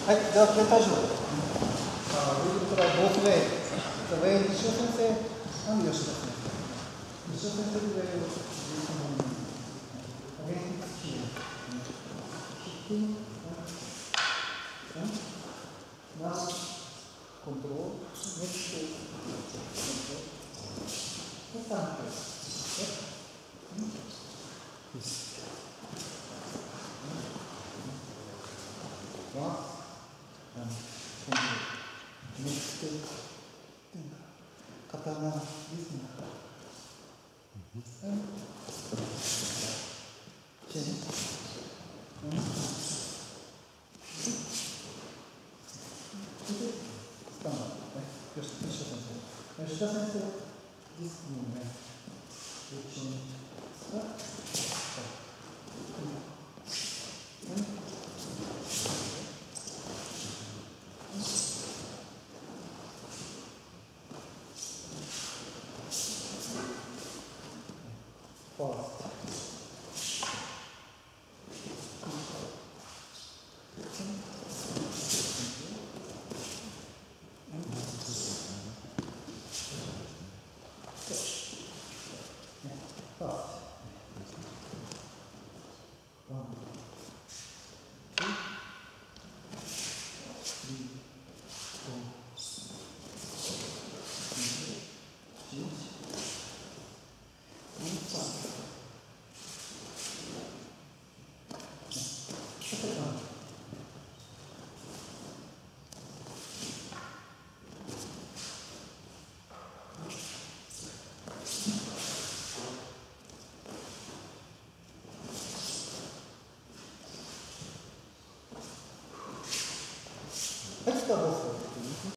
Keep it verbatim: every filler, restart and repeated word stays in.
はい、じゃあ、全体重。あ、ウィルトライ、ボースウェイ。じゃあ、ウェイ、西尾先生、なんで吉田先生。西尾先生でウェイを、アゲンストキー。キック、マウス、コントロール、ネクスト、スタンプ。刀ですね。吉田先生ですもんね。はい、じゃあ、